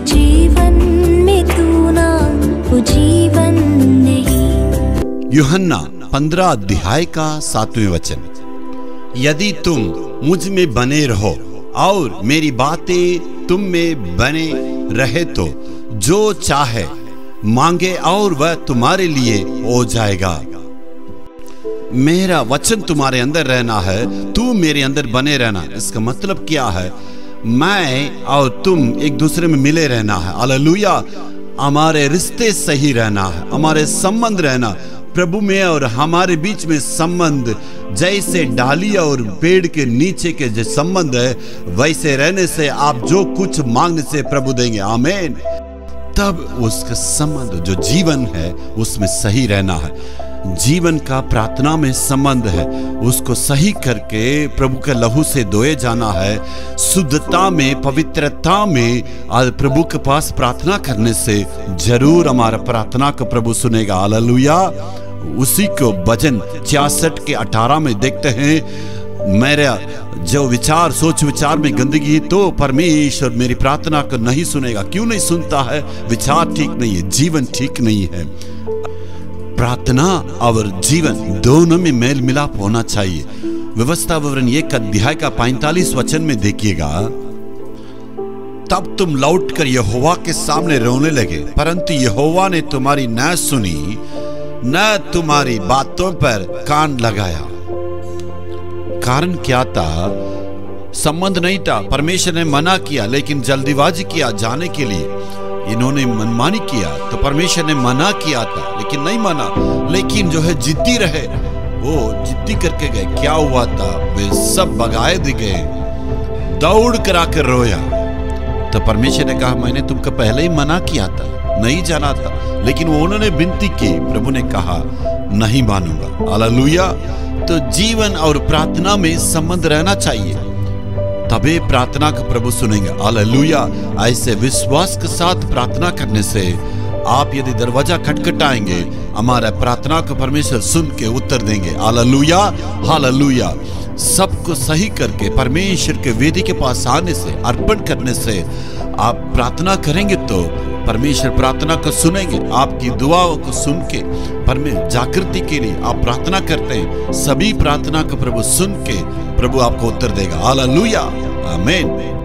जीवन में तू ना वो जीवन नहीं। यूहन्ना 15 अध्याय का 7वें वचन। यदि तुम मुझ में बने रहो और मेरी बातें तुम में बने रहे तो जो चाहे मांगे और वह तुम्हारे लिए हो जाएगा। मेरा वचन तुम्हारे अंदर रहना है, तू मेरे अंदर बने रहना। इसका मतलब क्या है? मैं और तुम एक दूसरे में मिले रहना है। हालेलुया। हमारे रिश्ते सही रहना है, हमारे संबंध रहना प्रभु में और हमारे बीच में संबंध जैसे डाली और पेड़ के नीचे के जो संबंध है वैसे रहने से आप जो कुछ मांगने से प्रभु देंगे। आमीन। तब उसका संबंध जो जीवन है उसमें सही रहना है। जीवन का प्रार्थना में संबंध है, उसको सही करके प्रभु के लहू से धोए जाना है। शुद्धता में, पवित्रता में प्रभु के पास प्रार्थना करने से जरूर हमारा प्रार्थना को प्रभु सुनेगा। हालेलुया। उसी को भजन 66 के 18 में देखते हैं, मेरा जो विचार सोच विचार में गंदगी तो परमेश्वर मेरी प्रार्थना को नहीं सुनेगा। क्यों नहीं सुनता है? विचार ठीक नहीं है, जीवन ठीक नहीं है। प्रार्थना और जीवन दोनों में मेल मिलाप होना चाहिए। व्यवस्था विवरण 1 अध्याय का 45 वचन में देखिएगा, तब तुम लौटकर यहोवा के सामने रोने लगे, परंतु यहोवा ने तुम्हारी न सुनी न तुम्हारी बातों पर कान लगाया। कारण क्या था? संबंध नहीं था। परमेश्वर ने मना किया लेकिन जल्दीबाजी किया जाने के लिए। इन्होंने मनमानी किया तो परमेश्वर ने मना किया था लेकिन नहीं माना। लेकिन जो है जिद्दी रहे, वो जिद्दी करके गए। क्या हुआ था? वे सब भगाए दे गए, दौड़ करा कर रोया। तो परमेश्वर ने कहा मैंने तुमको पहले ही मना किया था, नहीं जाना था। लेकिन वो उन्होंने विनती की, प्रभु ने कहा नहीं मानूंगा। हालेलुया। तो जीवन और प्रार्थना में संबंध रहना चाहिए, तभी प्रार्थना का प्रभु सुनेंगे। हालेलुया। ऐसे विश्वास के साथ प्रार्थना करने से आप यदि दरवाजा खटखटाएंगे, हमारा प्रार्थना को परमेश्वर सुन के उत्तर देंगे। हालेलुया। हालेलुया। सबको सही करके परमेश्वर के वेदी के पास आने से, अर्पण करने से आप प्रार्थना करेंगे तो परमेश्वर प्रार्थना को सुनेंगे। आपकी दुआओं को सुन के परमेश्वर जागृति के लिए आप प्रार्थना करते हैं, सभी प्रार्थना को प्रभु सुन के प्रभु आपको उत्तर देगा। हालेलुया। आमीन।